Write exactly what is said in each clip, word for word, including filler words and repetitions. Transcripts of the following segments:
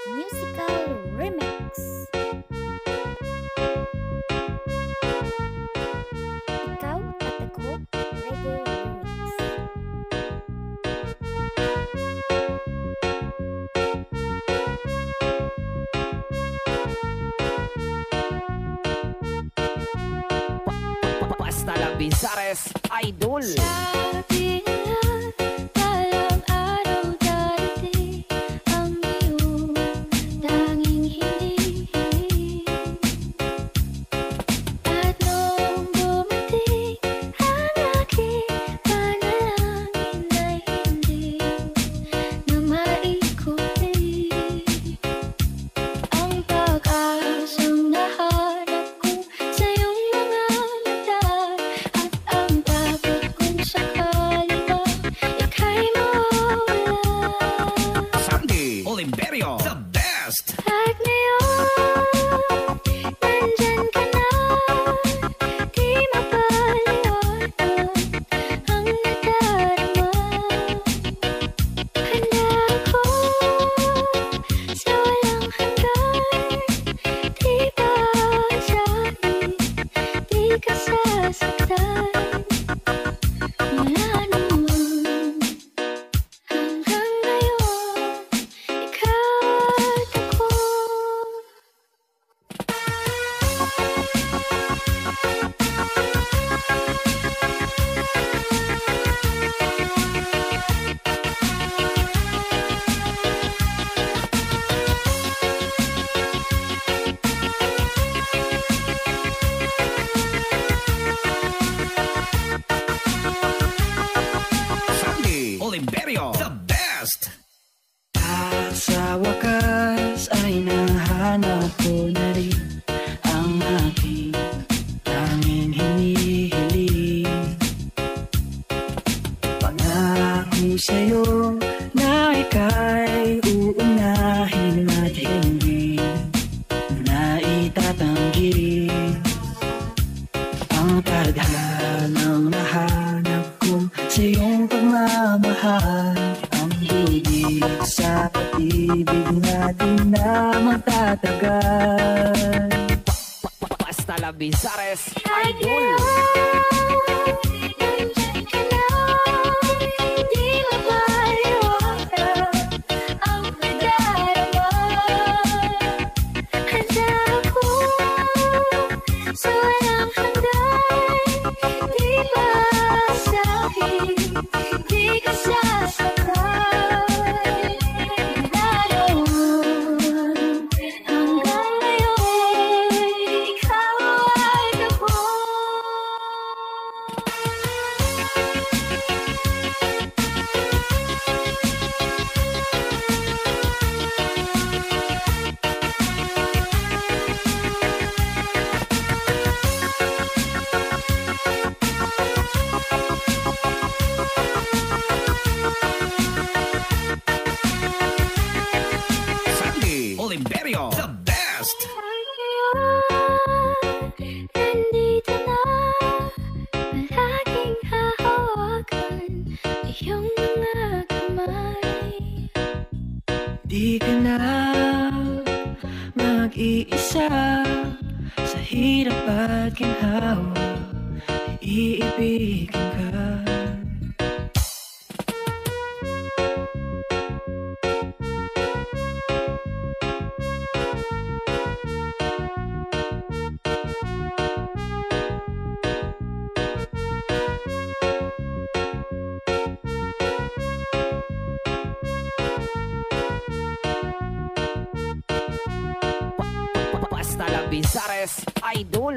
Musical Remix. Ikaw at Ako, Reggae Remix. Basta lang ROSSA'S Idol. Sabi nila, balang araw darating ang iyong tanging hinihiling. At noong dumating ang aking panalangin ay hindi na maikutin. Ang pag-asang nahanap ko sa iyong mga mata at ang takot kung sakali ba ika'y mawawala. Sunday, Oliverio, the best. At ngayon, nandyan ka na, di mapaliwanag ang nadarama. Handa ako sa walang hanggan, di ba sabi, di ka sasaktan. Mula noon hanggang ngayon, ikaw at ako. Sunday, Oliverio, the best. At sa wakas ay nahanap ko na rin ang aking tanging hinihiling. Pangako sa'yo na ika'y uunahin at hindi na itatanggi. Ang tadhanang nahanap ko sa iyong pagmamahal, ang higit sa pag-ibig natin na magtatagal. Basta lang ROSSA'S At Idol. ngayon, nandyan ka na, di mapaliwanag ang nadarama. Handa ako sa walang hanggan, di ba sabi, di ka sasaktan. Mula noon hanggang ngayon, ikaw at ako. Sunday, Oliverio, the best. Nandito na, palaging hahawakan iyong mga kamay. Di ka na mag-iisa sa hirap at ginhawa, iibigin ka. Basta lang ROSSA'S Idol.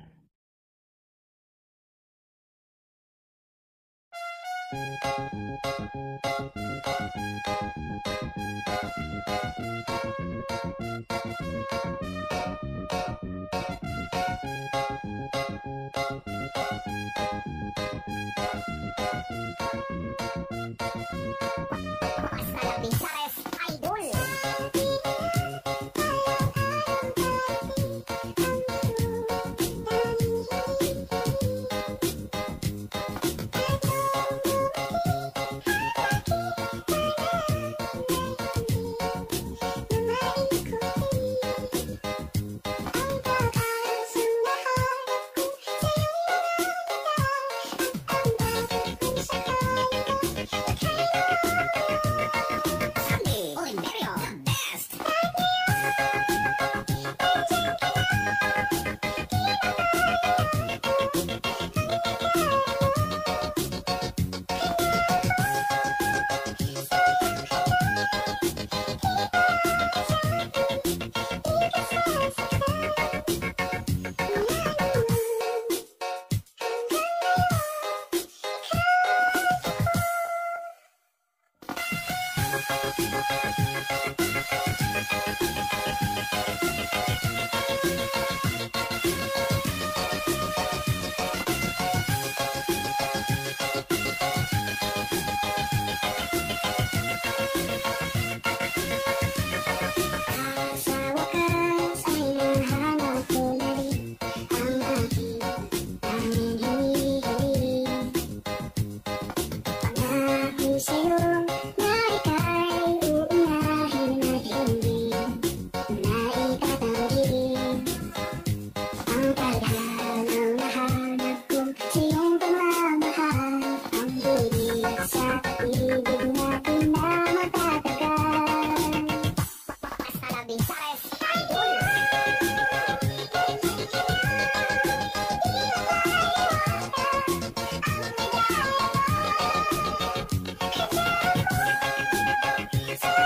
ROSSA'S Idol.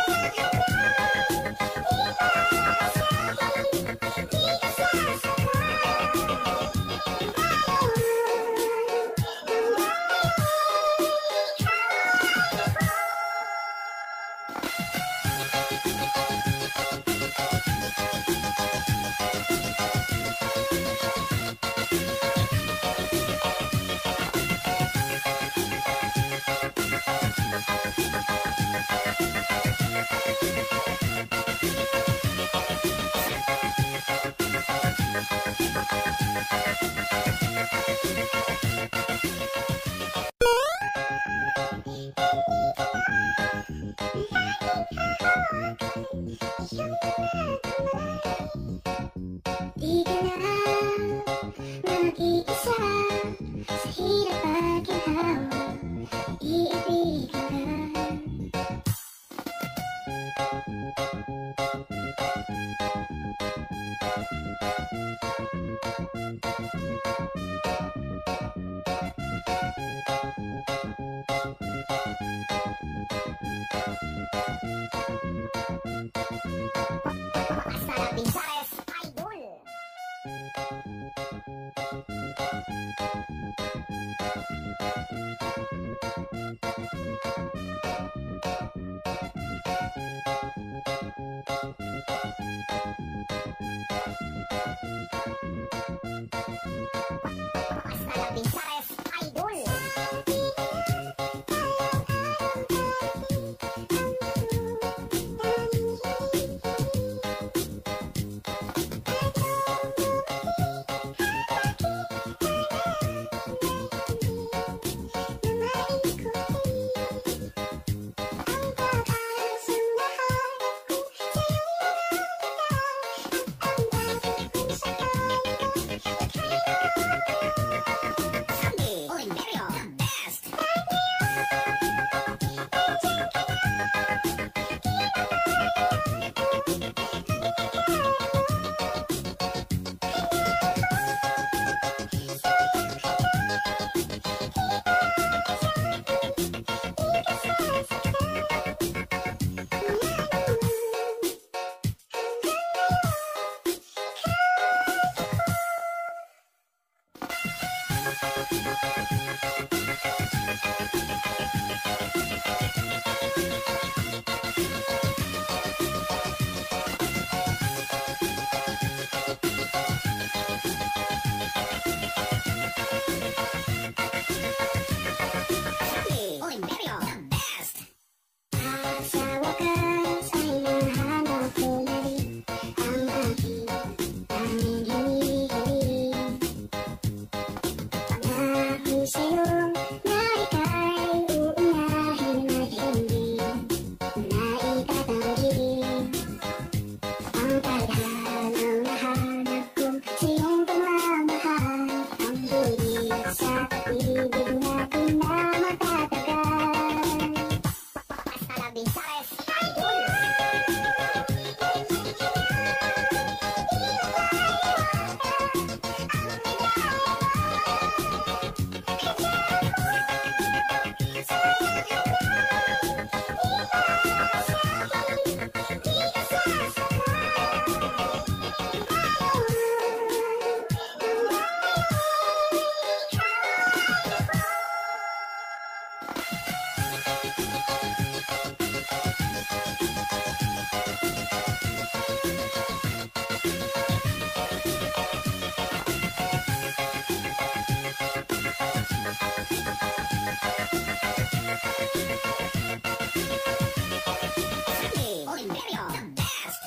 Di ka na mag-iisa sa hirap at ginhawa, iibigan ka. Hasta la Pisares Idol. Hasta la Pisares Idol. Sunday, Oliverio, the best. Sunday, Oliverio, the best. At sa wakas ay nahanap ko na rin ang aking tanging hinihiling. Pangako sa'yo na ika'y uunahin at hindi na itatanggi. Ang tadhanang nahanap ko sa iyong pagmamahal, ang buwid sa pag-ibig natin na matatagal. Hasta la Pisares Idol. Sunday, Oliverio, the best.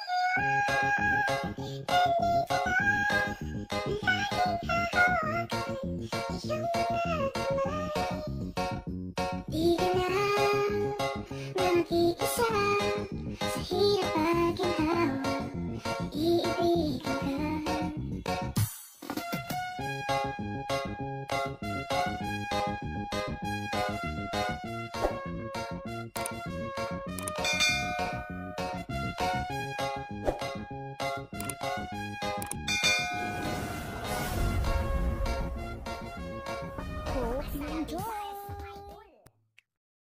Di ka na mag-iisa sa hirap at ginhawa, iibigan ka. Hope you enjoy.